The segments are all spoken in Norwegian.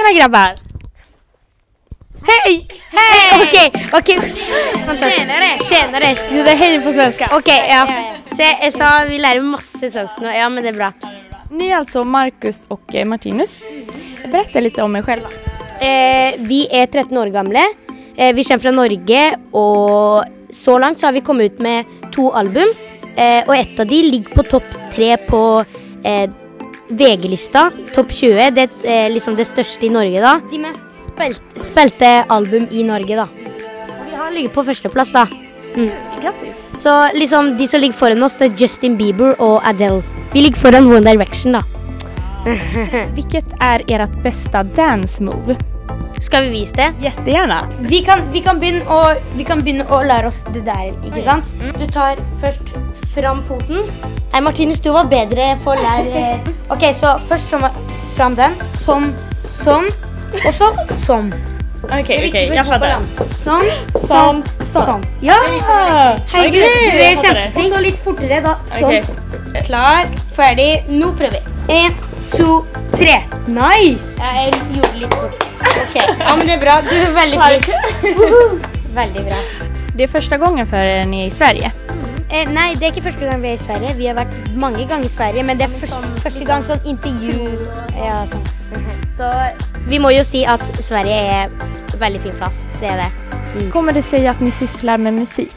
Tjena grabbar! Hej! Hej! Okej. Tjenare. Du är hej på svenska. Okej, ja. Så jag sa vi lär masse svensk nu. Ja, men det är bra. Ni är alltså Marcus och Martinus. Berätta lite om er själva. Vi är 13 år gamla. Vi kommer från Norge och så långt så har vi kommit ut med 2 album. Och ett av de ligger på topp 3 på VG-lista, topp 20. Det är liksom det största i Norge då. De mest spilte album i Norge då. Och vi har ligget på första plats då. Grattis. Så liksom de som ligger foran oss det är Justin Bieber och Adele. Vi ligger foran One Direction då. Vilket är ert bästa dance move? Ska vi visa det? Jättegärna. Vi kan begynne å lære oss det där, ikke sant? Du tar först fram foten. Nej, Martinus, du var bättre på att lära. Okej, så först fram den. Sånn. Och så sånn. Okej, jag fattar. Sånn. Ja! Herregud, du är kjempeflink. Och så lite fortare då. Sånn. Klar, färdig. Nu prøver vi. 1, 2, 3. Nice! Jag gjorde lite fort. Okej, ja men det är bra. Du är väldigt flink. Väldigt bra. Det är första gången för ni är i Sverige. Nej, det är inte första gången vi är i Sverige. Vi har varit många gånger i Sverige, men det är första gången sån intervju. Ja, sånn. Så vi må ju säga att Sverige är en väldigt fin plats. Det är det. Kommer det sig att ni sysslar med musik?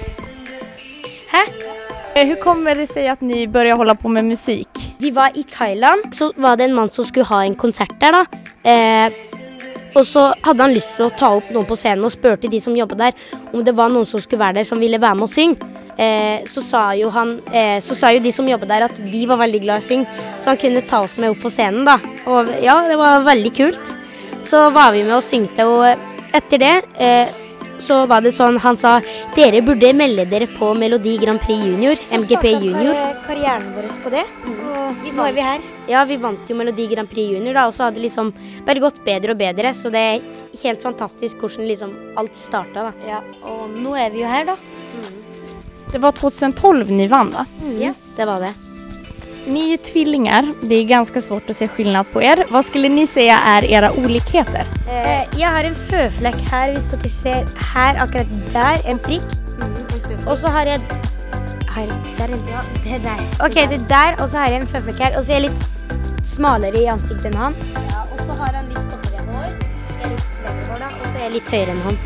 Hur kommer det sig att ni börjar hålla på med musik? Vi var i Thailand, så var det en man som skulle ha en konsert där då. Och så hade han lust att ta upp någon på scenen och spurte de som jobbade där om det var någon som skulle vara där som ville vara med och synge. Så sa ju de som jobbade där att vi var väldigt glada att synge, så han kunde ta oss med upp på scenen då. Och ja, det var väldigt kul. Så var vi med och syngte och efter det så var det sånn, han sa, dere burde melde dere på Melodi Prix Junior, MGP Junior. Karrieren vår på det, og nå er vi her. Ja, vi vant jo Melodi Prix Junior da, og så hadde det liksom bare gått bedre og bedre, så det er helt fantastisk hvordan liksom alt startet da. Ja, og nå er vi jo her da. Det var 2012 ni vann va? Ja, det var det. Ni är ju tvillingar. Det är ganska svårt att se skillnad på er. Vad skulle ni säga är era olikheter? Jag har en føflekk här, hvis dere ser här, akkurat där, en prick. Och så har jag det där. Okej, det där, och så har jag en føflekk här, och så är jag lite smalare i ansiktet än han. Ja, och så har han lite kortare hår, jag är lite längre hår då, och så är jag lite högre än han.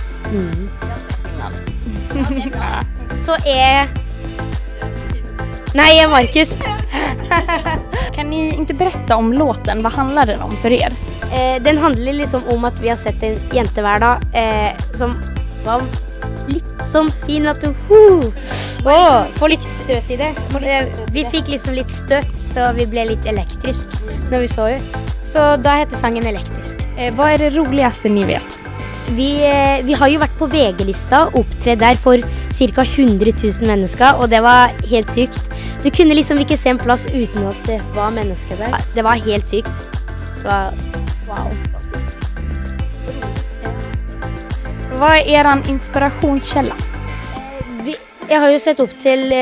Så är nej, Marcus. Kan ni inte berätta om låten? Vad handlar den om för er? Den handlar liksom om att vi har sett en jente hver dag som var lite sån fin att får lite stöt i det. Vi fick liksom lite stöt så vi blev lite elektrisk när vi såg det. Så då heter sången Elektrisk. Vad är det roligaste ni vet? Vi har ju varit på VG-lista och uppträtt där för cirka 100 000 människor och det var helt sykt. Du kunde liksom inte se en plats utan att det var människor där. Det var helt sykt. Det var wow. Vad är eran inspirationskälla? Jag har ju sett upp till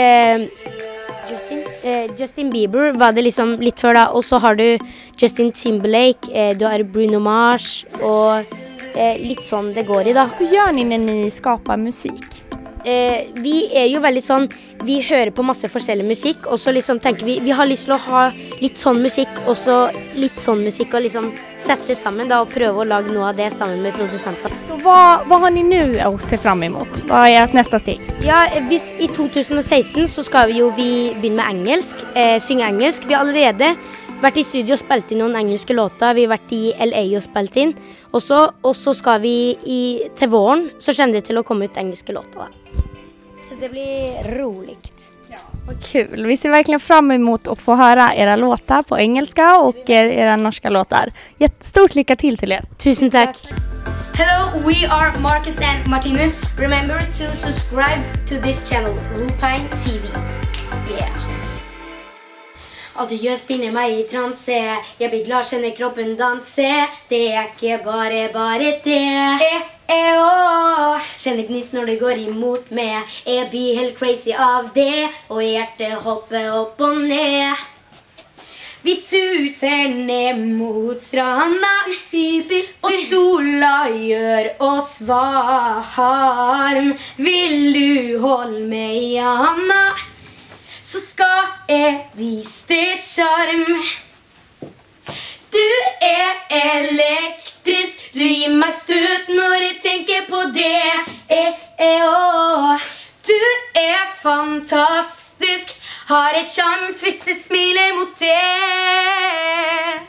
Justin Bieber var det liksom lite för då, och så har du Justin Timberlake, du har Bruno Mars och lite sån det går i då. Hur gör ni när ni skapar musik? Vi är ju väldigt sån, vi hör på massa forskjellig musik och så liksom tänker vi har lust att ha lite sån musik och så lite sån musik och liksom sätta det samman då och pröva att laga något av det samman med producenten. Så vad har ni nu att se fram emot? Vad är ert nästa steg? Ja, i 2016 så ska vi ju börja med engelsk, synge engelsk. Vi har allerede varit i studio och spelat in några engelska låtar. Vi har varit i LA och spelat in. Och så ska vi till våren så kände det till att komma ut engelska låtar. Så det blir roligt. Ja, vad kul. Vi ser verkligen fram emot att få höra era låtar på engelska och era norska låtar. Jättestort lycka till er. Tusen tack. Hello, we are Marcus and Martinus. Remember to subscribe to this channel, Lupine TV. Yeah. Alt du gjør spinner meg i transe. Jeg blir glad, kjenner kroppen danse. Det er ikke bare det. Kjenner gniss når det går imot meg. Jeg blir helt crazy av det, og hjertet hopper opp og ned. Vi suser ned mot stranda, og sola gjør oss varm. Vil du holde meg i handa, så skal jeg vise deg sjarm. Du elektrisk, du gir meg støt når jeg tenker på det. Du fantastisk, har jeg sjans hvis jeg smiler mot det.